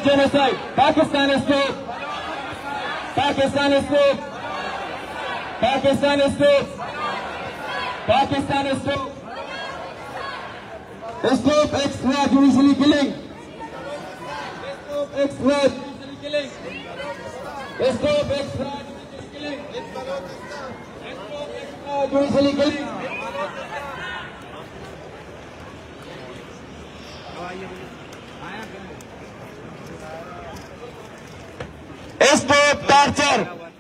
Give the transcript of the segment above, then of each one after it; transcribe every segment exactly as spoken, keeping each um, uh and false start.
genocide. Pakistan is state. Pakistan is state. Pakistan is state. Pakistan is state. Stop extrajudicially killing. Stop extrajudicially killing. Stop extrajudicially killing. Stop extrajudicially killing. Stop torture.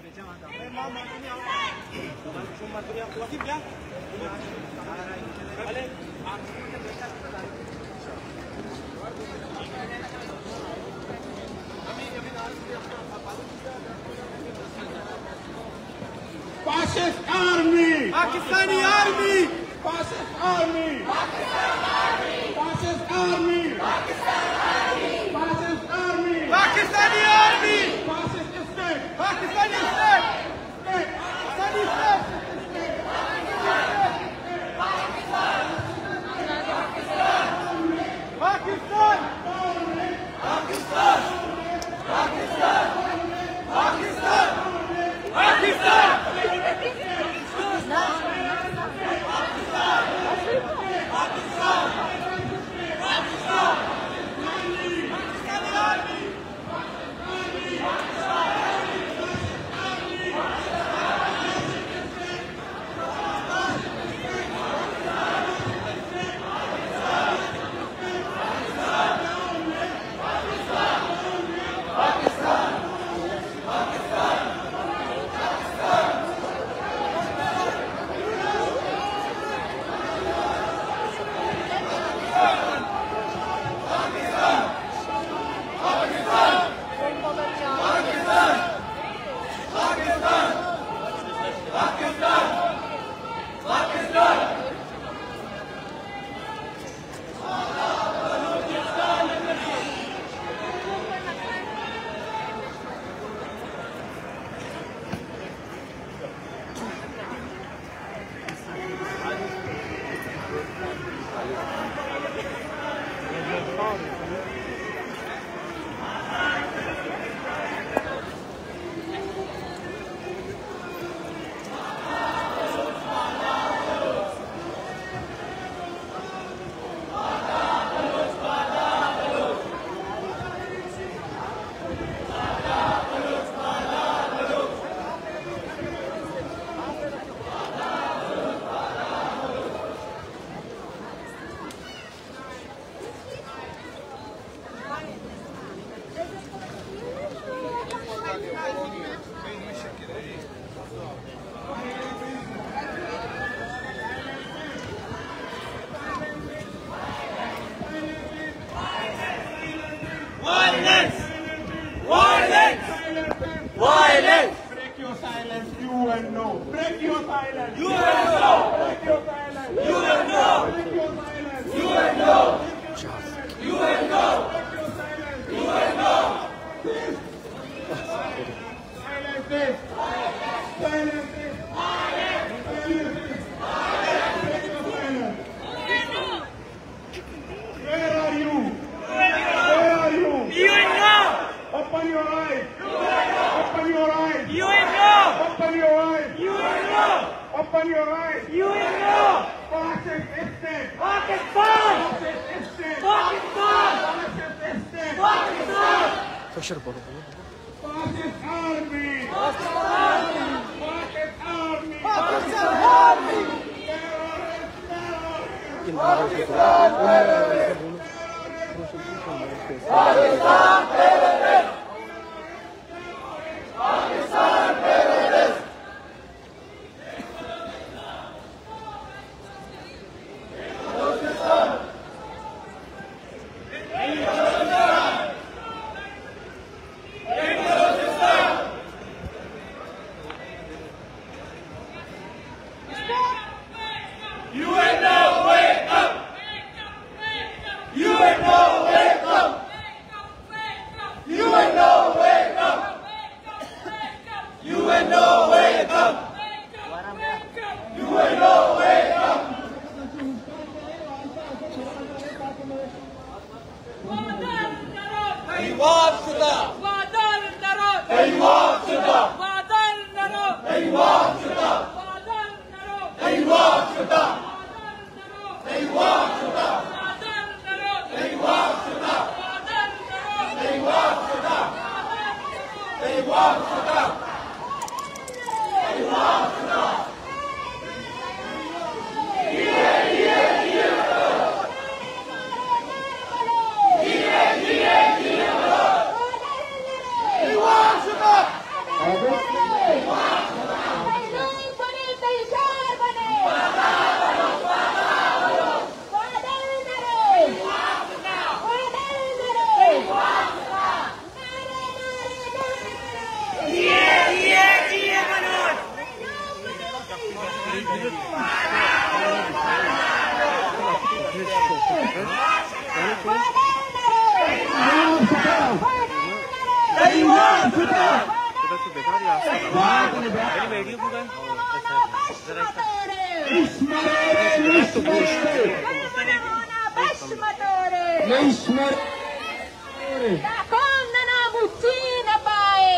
Fascist army! Pakistani army! Fascist army! Pakistan army! Fascist army! Pakistan army! Fascist army! Pakistani army! Fascist state! Pakistani state! State! Pakistani state! Pakistan! Pakistan! Pakistan! Pakistan! Pakistan! Violence! Violence! Violence! Break your silence, you will know. Break your silence. You will know! Break your silence. You will know! Break your silence. You will know! Break your silence. You will know! Break your silence. You will know! Silence this. Silence this. Silence this. Break your silence. Where are you? Where are you? You will know! Open your eyes. Open your eyes. You will know! Open your eyes. You will know! Open your eyes. You will know! Fascist state. Pakistan! Fascist state. Pakistan! Fascist state. Pakistan! Fascist army. Pakistan army! Fascist army. Pakistan army! Terrorist, terrorist. Pakistan terrorist! Pakistan terrorist! You ain't no wake up! You ain't no wake up! You नहीं माफ शुदा, बादल नरो, नहीं माफ शुदा, बादल नरो, नहीं माफ शुदा, बादल नरो, नहीं माफ शुदा, बादल नरो, नहीं माफ शुदा, बादल नरो, नहीं माफ शुदा, नहीं माफ शुदा, नहीं माफ शुदा। Da condana Muccina pae!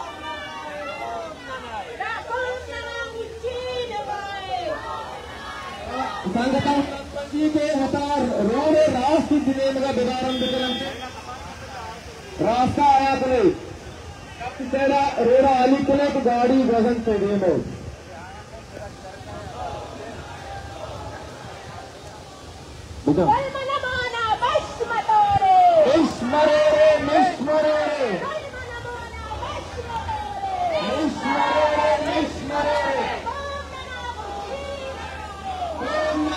Da condana Muccina pae! संगठन पंजी के हतार रोडे रास्ते जिले में बिगाड़न बिगड़न रास्ता आया बोले तेरा रोड़ा अली कुले की गाड़ी वजन से देमो बुझा Kalmanamana Bashmatore! मिश्मरे मिश्मरे Kalmanamana Bashmatore! मिश्मरे मिश्मरे Condana Muccina!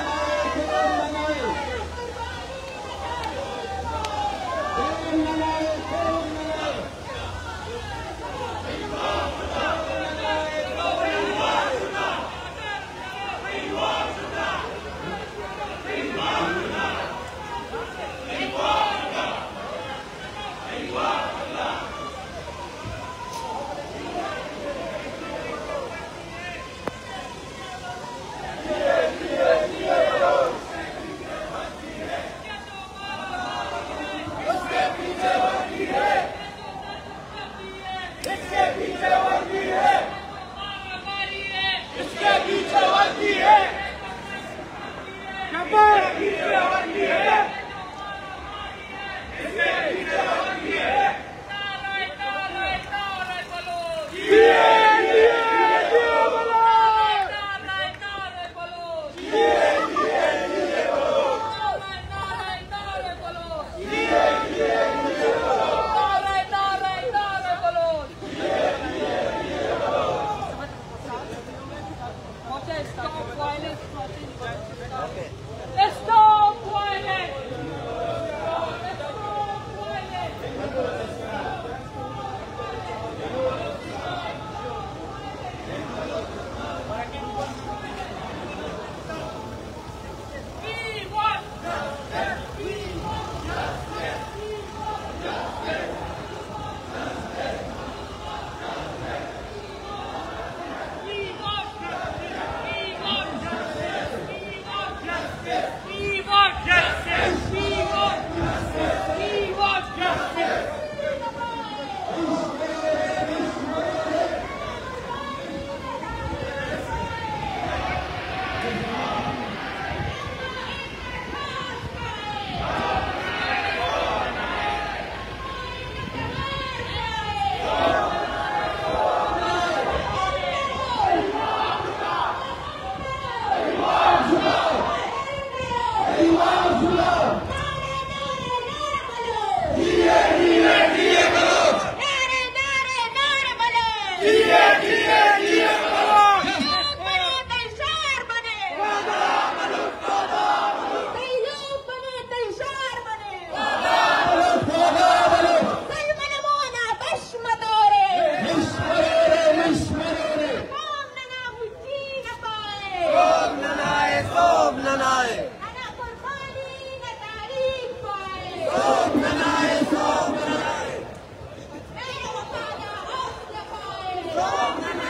Sob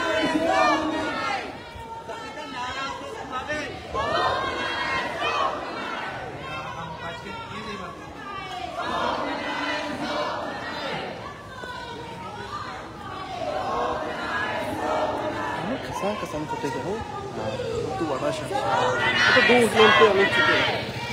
Kesana kesana foto jauh. Nah, itu warna siapa? Itu dua lempel yang lucu tu.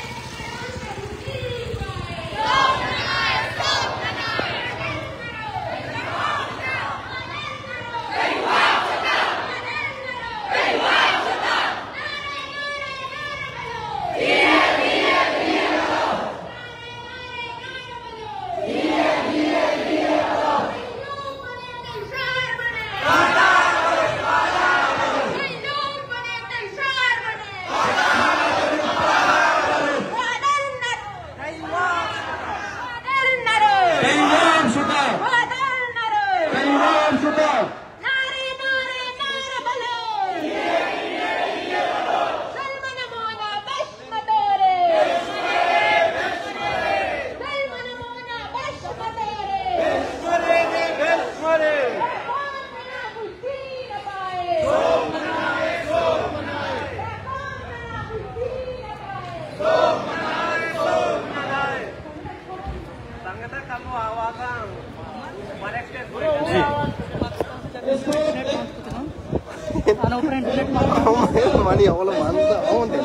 Money all of money on the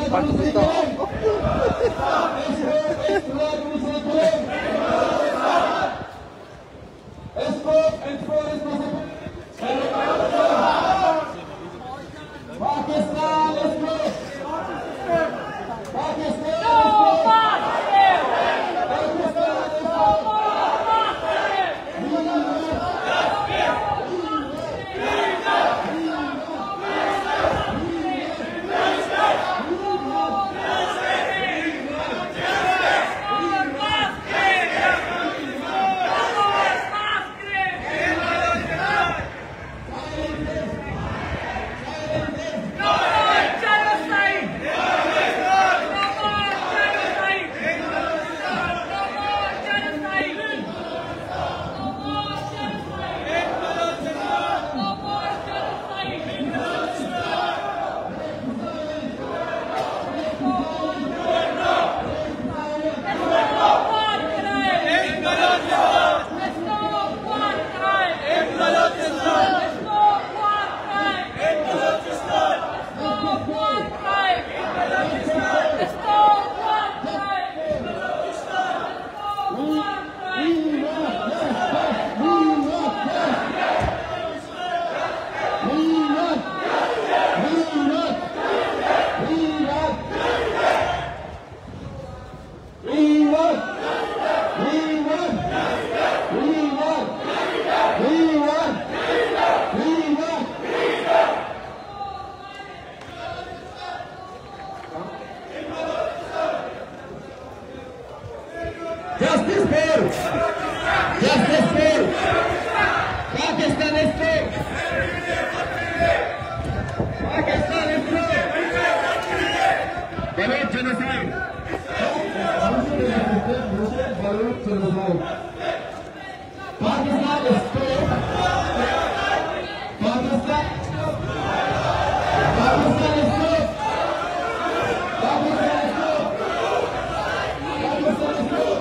Justice fair. Justice fair. Pakistan is fair. Pakistan is fair. Baloch genocide. Baloch genocide. Pakistan is fair. Pakistan. Pakistan is fair. Pakistan is fair. Pakistan is fair.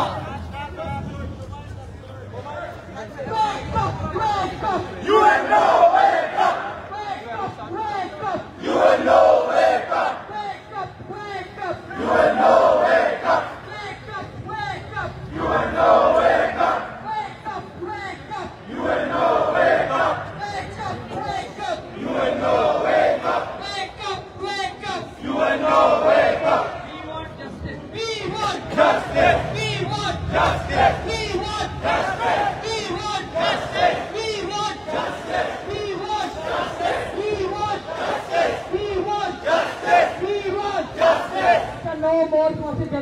You and no!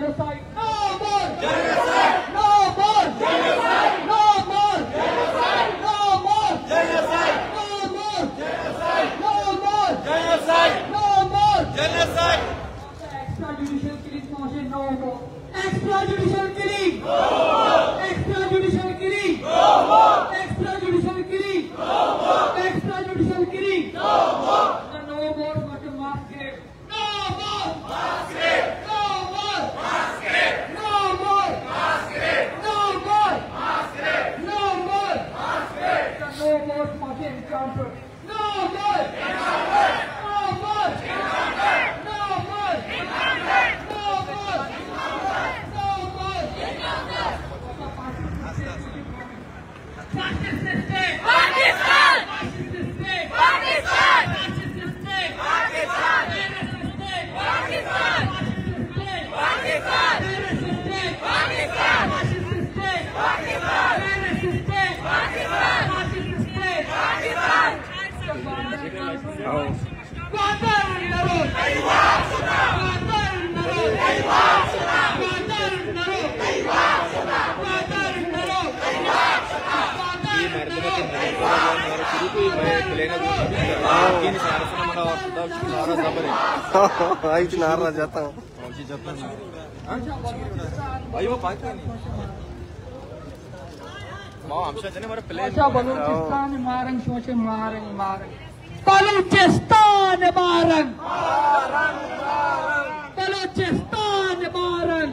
genocide. No more genocide. No more genocide. No more genocide. No more genocide. No more genocide. No more genocide. No more genocide. Extrajudicial killing motion. No more. Extrajudicial killing. No more. Extrajudicial killing. No more. Extrajudicial killing. No more. Extrajudicial killing. No more. No more but mass grave. No more mass grave. No more mass grave. No more mass grave. No more mass grave. No more mass grave. No more mass encounter. No more encounter. No more encounter. No more encounter. No more encounter. No more encounter. Fascist system. Pakistan. Fascist system. Pakistan. Fascist system. Pakistan. Terrorist system. Pakistan. Fascist system. Pakistan. Terrorist system. Pakistan. Fascist system. Pakistan. Terrorist system. Pakistan. Fascist system. Pakistan. Qatar narod. Qatar narod. Qatar narod. Qatar narod. అయితే నారా చేస్తాం అయ్యో పాకిస్తాన్ మా అంశాన్ని మరి ప్లేన్ Baluchistan marang soche marang marang. Baluchistan marang. Baluchistan marang.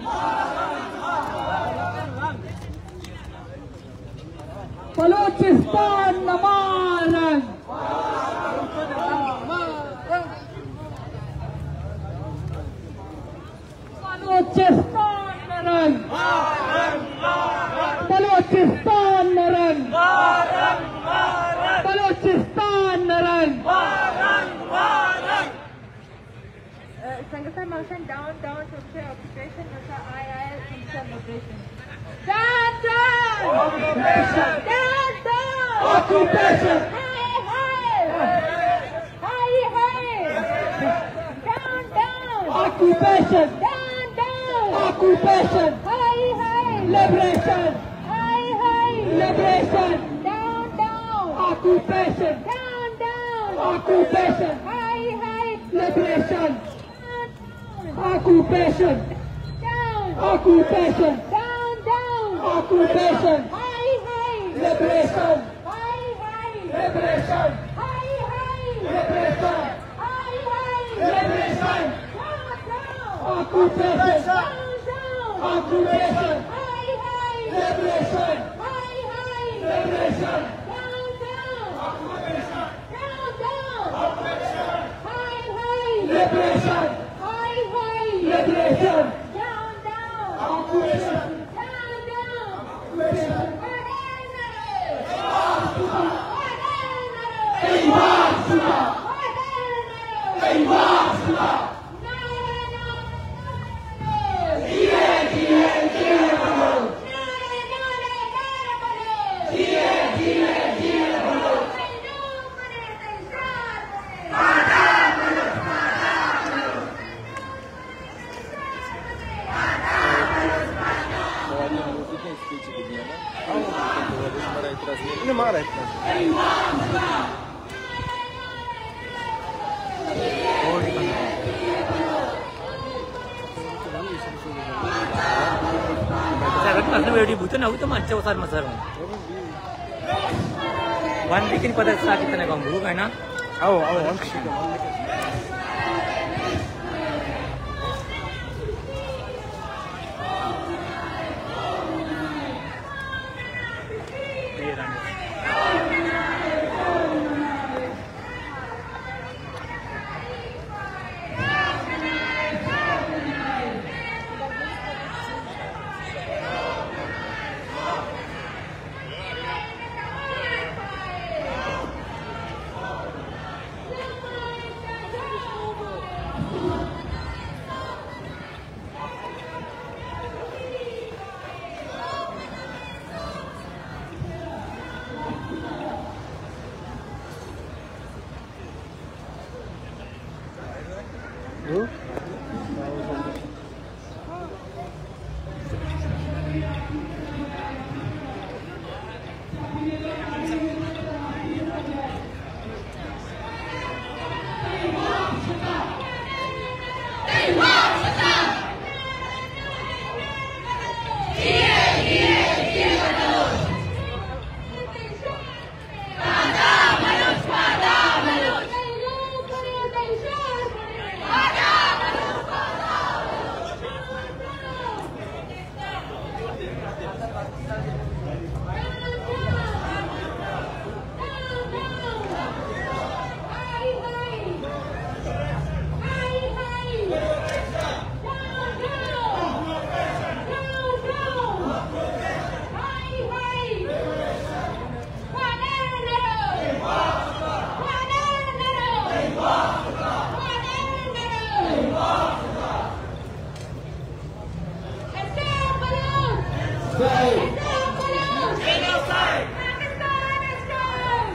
Baluchistan marang. Baluchistan marang. Baluchistan marang. Baluchistan marang. Sangatha motion down, down to say occupation, Masa I I L liberation. Down, down! Occupation. Down, down! Occupation. High, high! High, high! Down, down! Occupation. Down, down! Occupation. High, high! Liberation. High, high! Liberation. Down, down! Occupation. Down, down! Occupation. High, high! Liberation. Down, Occupation. down! Occupation. Down, down! Occupation. High, high! Liberation. High, high! Liberation. High, high! Liberation. High, high! Liberation. Down, down! Occupation. Down, down! Occupation. High, high! Liberation. High, high! Liberation. Down, down! Down, down! High, high! Liberation. High, high! Liberation. Down, down! Occupation. Down, down! Liberation. ini marah itu Saya kan very butuh na itu macam besar besar. One bikin pada saat kita nak ganggu, kan? oh oh angkat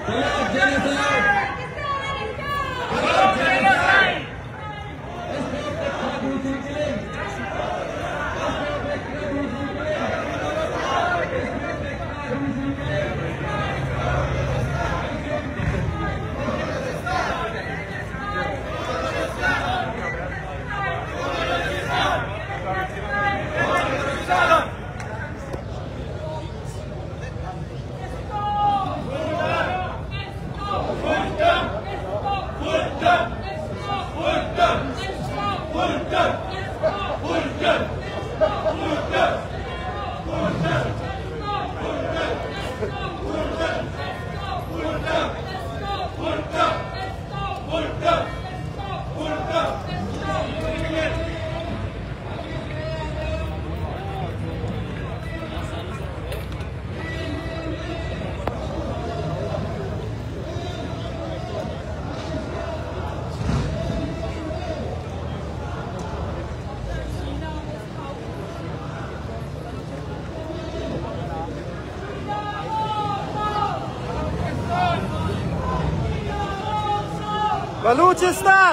Balochistan!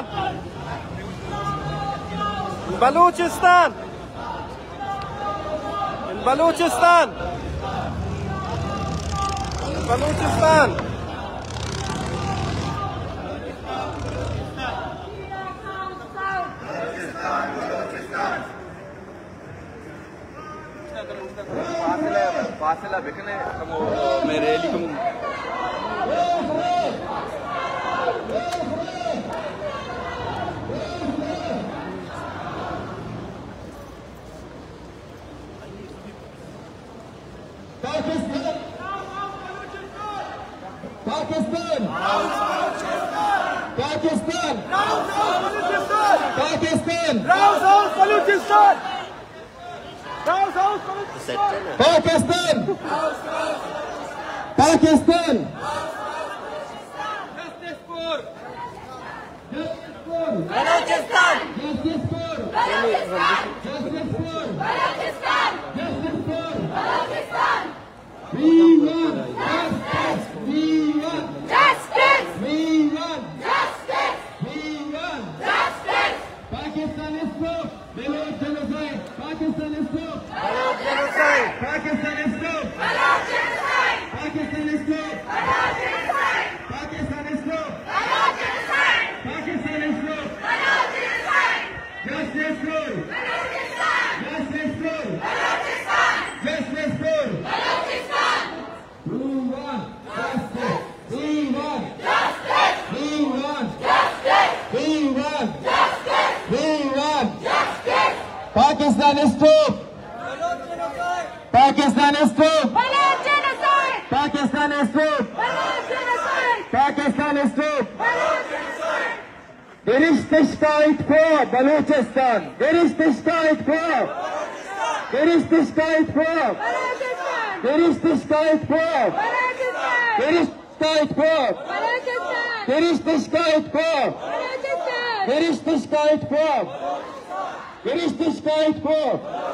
In Balochistan! In Balochistan! In Balochistan! फासिला बिकने como मेरे लिए como Pakistan! Pakistan! Pakistan! Pakistan! Balochistan! Pakistan! Pakistan! Justice for Justice for Balochistan! Justice for Balochistan! Justice for Balochistan! Justice for Balochistan! We want justice! We want Justice! We want Justice! We want Justice! Pakistan is stop! Baloch genocide! Pakistan is stop! Baloch genocide! Pakistan is stop! Baloch genocide! Pakistan is stop! Baloch genocide! Pakistan is stop! Baloch genocide! Pakistan is stop! Baloch genocide! Justice for Balochistan! Justice for Balochistan! Justice for Balochistan! We want justice! We want Justice! We want Justice! We want Justice! We want Justice! Pakistan is stop! Pakistan is stop! Baloch genocide! Pakistan is stop! Baloch genocide! Pakistan is stop! Baloch genocide! Gerichtsbarkeit vor Balochistan! Gerichtsbarkeit vor! Gerichtsbarkeit vor! Balochistan! Gerichtsbarkeit vor! Balochistan! Gerichtsbarkeit vor! Balochistan! Gerichtsbarkeit vor! Balochistan! Gerichtsbarkeit vor! Gerichtsbarkeit vor!